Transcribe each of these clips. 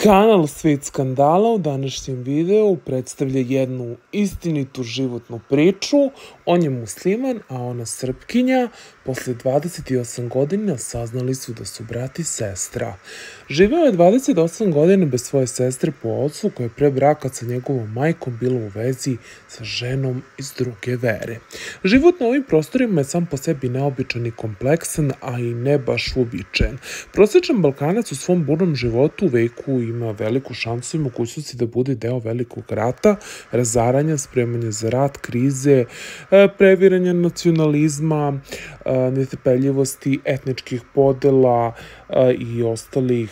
Kanal Svet skandala u današnjem videu predstavlja jednu istinitu životnu priču. On je musliman, a ona Srpkinja. Posle 28 godina saznali su da su brat i sestra. Živeo je 28 godina bez svoje sestre po ocu, koja je pre braka sa njegovom majkom bila u vezi sa ženom iz druge vere. Život na ovim prostorima je sam po sebi neobičan i kompleksan, a i ne baš uobičajen. Prosječan Balkanac u svom burnom životu u veku ima veliku šansu i mogućnosti da bude deo velikog rata, razaranja, spremanja za rat, krize, previranja nacionalizma, netrpeljivosti, etničkih podela i ostalih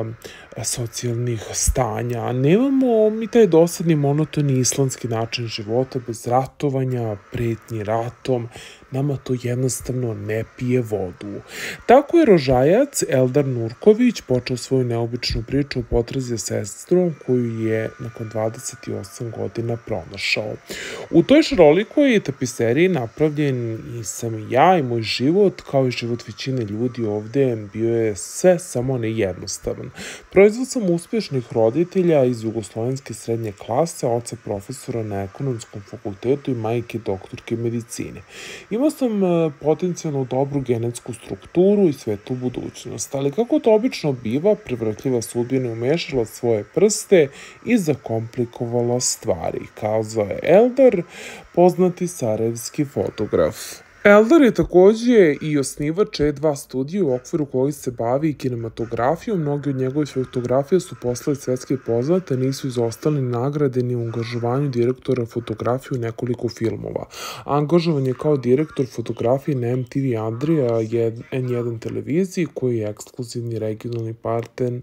socijalnih stanja. Nemamo mi taj dosadni monotoni islamski način života bez ratovanja, pretnji ratom. Nama to jednostavno ne pije vodu. Tako je rožajac Eldar Nurković počeo svoju neobičnu priču o potrazi za sestrom koju je nakon 28 godina pronašao. U toj šarolikoj tapiseriji napravljen i sam i ja i moj život, kao i život većine ljudi ovde, bio je sve samo ne jednostavan. Proizvod sam uspješnih roditelja iz jugoslovenske srednje klase, oca profesora na ekonomskom fakultetu i majke doktorke medicine. Imao sam potencijalno dobru genetsku strukturu i svetlu budućnost, ali kako to obično biva, prevrtljiva sudbina umešala svoje prste i zakomplikovala stvari, kazao je Eldar, poznati sarajevski fotograf. Eldar je takođe i osnivač E2 studija u okviru koji se bavi kinematografijom. Mnogi od njegovih fotografija su postale svetske poznate, nisu izostali nagrade ni u angažovanju direktora fotografije u nekoliko filmova. Angažovan je kao direktor fotografije na MTV Adria N1 televiziji, koji je ekskluzivni regionalni partner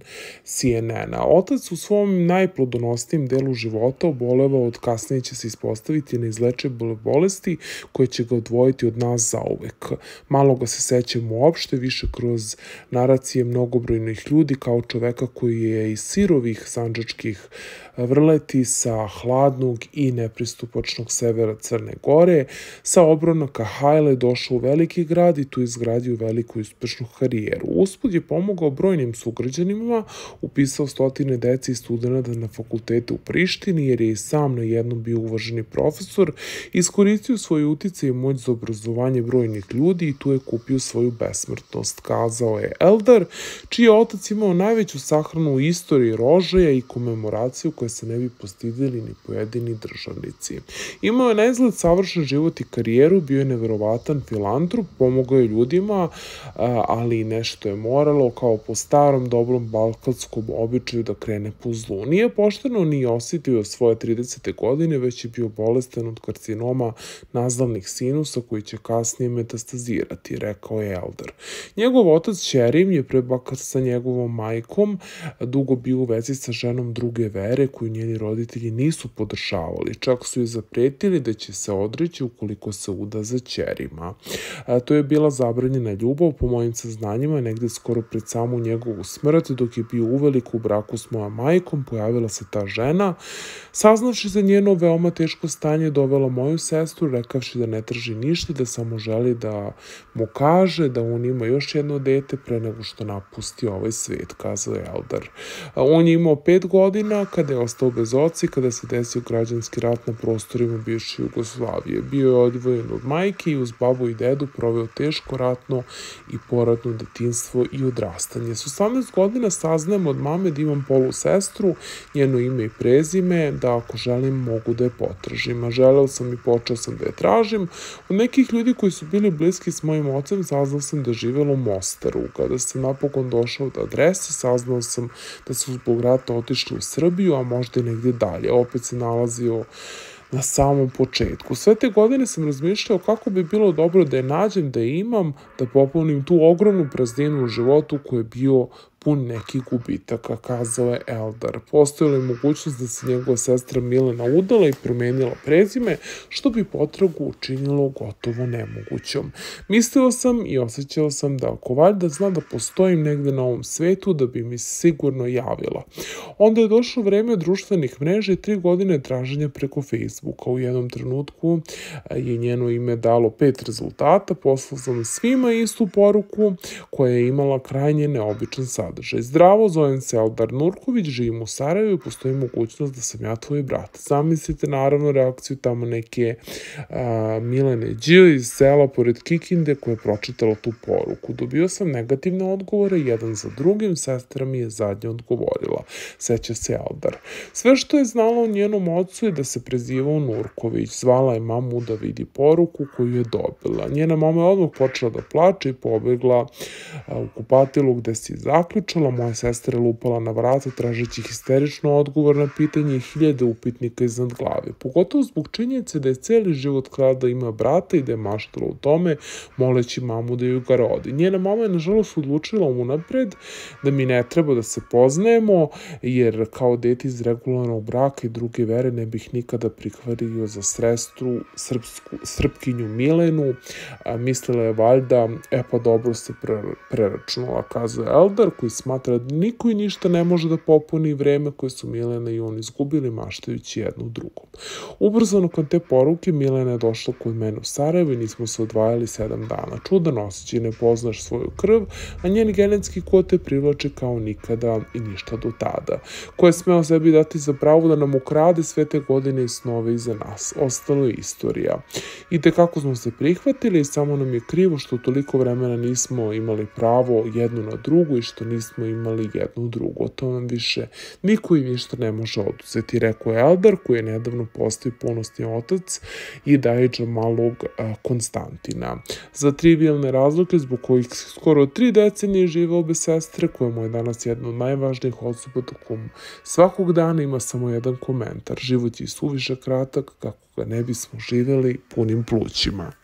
CNN-a. Otac u svom najplodonosnijem delu života obolevao od, kasnije će se ispostaviti, neizlečive bolesti koje će ga odvojiti od nas zauvek. Malo ga se sećamo uopšte, više kroz naracije mnogobrojnih ljudi, kao čoveka koji je iz sirovih sandžačkih Vrleti, sa hladnog i nepristupačnog severa Crne Gore, sa obronaka Hajle došao u veliki grad i tu izgradio veliku i uspešnu karijeru. Usput je pomogao brojnim sugrađanima, upisao stotine dece i studenta na fakultete u Prištini, jer je i sam na jednom bio uvaženi profesor, iskoristio svoj uticaj i moć za obrazovanje brojnih ljudi i tu je kupio svoju besmrtnost, kazao je Eldar, čiji je otac imao najveću sahranu u istoriji rožaja i komemoraciju koje se ne bi postideli ni pojedini državnici. Imao je na izgled savršen život i karijeru, bio je neverovatan filantrop, pomogao je ljudima, ali i nešto je moralo, kao po starom dobrom balkanskom običaju, da krene po zlu. Nije pošteno ni osjetio svoje 30. godine, već je bio bolestan od karcinoma nazlavnih sinusa koji će kasnije metastazirati, rekao je Eldar. Njegov otac Ćerim je pre braka sa njegovom majkom dugo bio u vezi sa ženom druge vere koju njeni roditelji nisu podržavali. Čak su joj zapretili da će se odreći ukoliko se uda za Ćerima. To je bila zabranjena ljubav, po mojim saznanjima, negde skoro pred samu njegovu smrt, dok je bio uveliko u braku s mojom majkom, pojavila se ta žena. Saznavši za njeno veoma teško stanje, dovela moju sestru, rekavši da ne traži ništa, da samo želi da mu kaže da on ima još jedno dete pre nego što napusti ovaj svet, kazao je Eldar. On je imao 5 godina kada je ostao bez oca i kada se desio građanski rat na prostorima bivše Jugoslavije. Bio je odvojen od majke i uz babu i dedu proveo teško ratno i poratno detinjstvo i odrastanje. S 18 godina saznajem od mame da imam polu sestru, njeno ime i prezime, da ako želim mogu da je potražim. A želeo sam i počeo sam da je tražim. Od nekih ljudi koji su bili bliski s mojim ocem saznao sam da živela u Mostaru. Kada sam napokon došao do adrese, saznao sam da su zbog rata otišli u Srbiju, a možda i negdje dalje. Opet se nalazio na samom početku. Sve te godine sam razmišljao kako bi bilo dobro da je nađem, da je imam, da popunim tu ogromnu prazninu u životu koji je bio pun nekih gubitaka, kazao je Eldar. Postojala je mogućnost da se njegova sestra Milena udala i promenila prezime, što bi potragu učinilo gotovo nemogućom. Mislio sam i osjećao sam da ako valjda zna da postojim negde na ovom svetu, da bi mi sigurno javila. Onda je došlo vreme društvenih mreža i 3 godine traženja preko Facebooka. U jednom trenutku je njeno ime dalo 5 rezultata, poslao sam svima istu poruku koja je imala krajnje neobičan sadržaj. sadržaj. Zdravo, zovem se Eldar Nurković, živim u Sarajevu i postoji mogućnost da sam ja tvoj brat. Zamislite naravno reakciju tamo neke Milene Đ iz sela pored Kikinde koja je pročitala tu poruku. Dobio sam negativne odgovore, jedan za drugim, sestra mi je zadnje odgovorila. Seća se Eldar. Sve što je znala o njenom ocu je da se prezivao Nurković. Zvala je mamu da vidi poruku koju je dobila. Njena mama je odmah počela da plače i pobegla u kupatilu gde se zaključala. Moja sestra je lupala na vrata tražeći histerično odgovor na pitanje i hiljade upitnika iznad glave. Pogotovo zbog činjenice da je celi život htela da ima brata i da je maštala u tome, moleći mamu da ju ga rodi. Njena mama je nažalost odlučila unapred da mi ne treba da se poznajemo, jer kao dete iz regularnog braka i druge vere ne bih nikada prihvatio za sestru Srpkinju Milenu. Mislila je valjda, pa dobro se preračunala, kazuje Eldar, koji smatra da niko i ništa ne može da popuni vreme koje su Milena i on izgubili maštajući jednu drugom. Ubrzo nakon te poruke Milena je došla kod mene u Sarajevo i nismo se odvajali 7 dana. Čudan osjećaj, ne poznaš svoju krv, a njen genetski kod te privlače kao nikada i ništa do tada. Ko je smeo sebi dati za pravo da nam ukrade sve te godine i snove iza nas. Ostalo je istorija. I tekako smo se prihvatili i samo nam je krivo što toliko vremena nismo imali pravo jednu na drugu i što nismo imali jednu drugu. O to nam više niko i ništa ne može oduzeti, rekao je Eldar, koji je nedavno postao punosni otac i dajiđa malog Konstantina. Za trivijalne razloge zbog kojih skoro 3 decenije živeo bez sestre, koja mu je danas jedna od najvažnijih osoba tokom svakog dana, ima samo jedan komentar. Život je suviše kratak kako ga ne bismo živeli punim plućima.